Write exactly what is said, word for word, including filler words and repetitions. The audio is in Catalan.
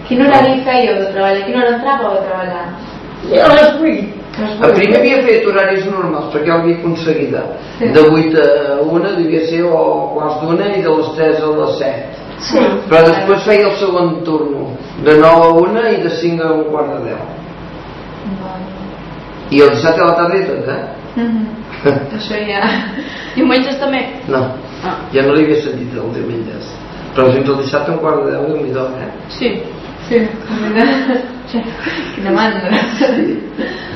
Quin horari fèieu de treball? A quina hora entràveu a treballar? A les vuit. El primer havia fet horaris normals perquè ho havia aconseguida. Sí. De vuit a una devia ser o quarts d'una i de les tres a les set. Sí. Però després feia el segon turno, de nou a una i de cinc a un quart de deu. I el dissabte a la tarda i tot, eh? Mm-hmm. Això ja... Diumenges també? No, ah. ja no l'havia sentit els diumenges. Però fins al dissabte a un quart de deu, Déu-n'hi-do, eh? Sí, sí, quina mandra. Sí.